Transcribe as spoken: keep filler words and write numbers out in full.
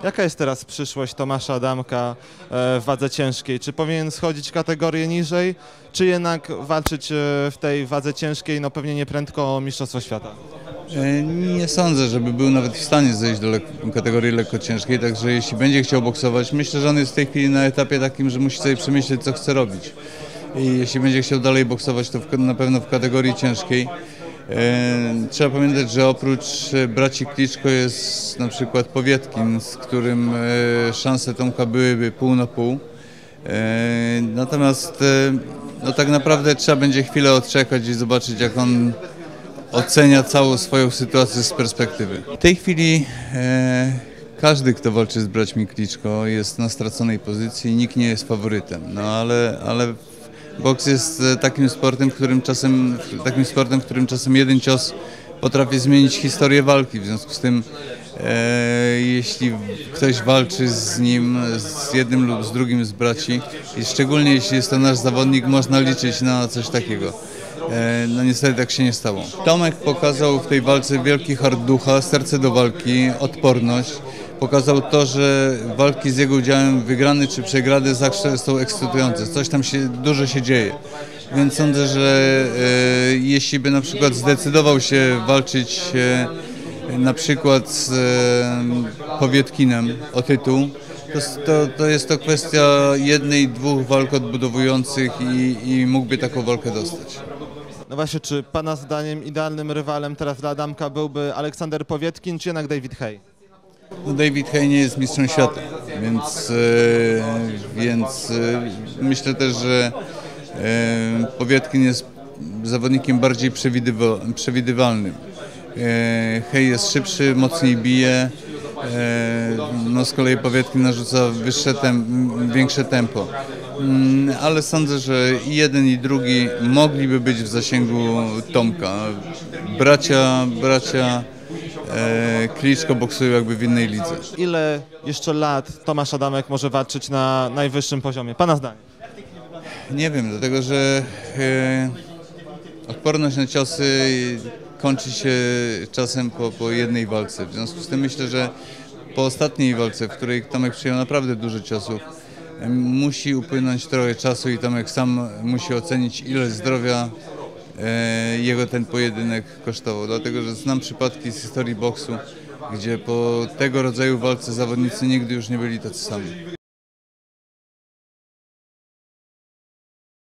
Jaka jest teraz przyszłość Tomasza Adamka w wadze ciężkiej? Czy powinien schodzić kategorię niżej, czy jednak walczyć w tej wadze ciężkiej, no pewnie nie prędko o Mistrzostwo Świata? Nie sądzę, żeby był nawet w stanie zejść do lek kategorii lekkociężkiej, także jeśli będzie chciał boksować, myślę, że on jest w tej chwili na etapie takim, że musi sobie przemyśleć, co chce robić. I jeśli będzie chciał dalej boksować, to w, na pewno w kategorii ciężkiej. E, trzeba pamiętać, że oprócz braci Kliczko jest na przykład Powietkin, z którym e, szanse Tomka byłyby pół na pół. E, natomiast e, no tak naprawdę trzeba będzie chwilę odczekać i zobaczyć, jak on ocenia całą swoją sytuację z perspektywy. W tej chwili e, każdy, kto walczy z braćmi Kliczko, jest na straconej pozycji i nikt nie jest faworytem. No ale, ale boks jest takim sportem, w którym czasem, takim sportem, w którym czasem jeden cios potrafi zmienić historię walki. W związku z tym, e, jeśli ktoś walczy z nim, z jednym lub z drugim z braci, i szczególnie jeśli jest to nasz zawodnik, można liczyć na coś takiego. No niestety tak się nie stało. Tomek pokazał w tej walce wielki hart ducha, serce do walki, odporność. Pokazał to, że walki z jego udziałem, wygrany czy przegrany, zawsze są ekscytujące. Coś tam się, dużo się dzieje. Więc sądzę, że e, jeśli by na przykład zdecydował się walczyć e, na przykład z e, Powietkinem o tytuł, to, to, to jest to kwestia jednej, dwóch walk odbudowujących i, i mógłby taką walkę dostać. No właśnie, czy Pana zdaniem idealnym rywalem teraz dla Adamka byłby Aleksander Powietkin, czy jednak David Haye? No David Haye nie jest mistrzem świata, więc, e, więc e, myślę też, że e, Powietkin jest zawodnikiem bardziej przewidywa, przewidywalnym. E, Haye jest szybszy, mocniej bije, e, no z kolei Powietkin narzuca wyższe tem, większe tempo. Ale sądzę, że i jeden, i drugi mogliby być w zasięgu Tomka. Bracia, bracia e, Kliczko boksują jakby w innej lidze. Ile jeszcze lat Tomasz Adamek może walczyć na najwyższym poziomie? Pana zdanie? Nie wiem, dlatego że e, odporność na ciosy kończy się czasem po, po jednej walce. W związku z tym myślę, że po ostatniej walce, w której Tomek przyjął naprawdę dużo ciosów, musi upłynąć trochę czasu i Tomek sam musi ocenić, ile zdrowia e, jego ten pojedynek kosztował. Dlatego, że znam przypadki z historii boksu, gdzie po tego rodzaju walce zawodnicy nigdy już nie byli tacy sami.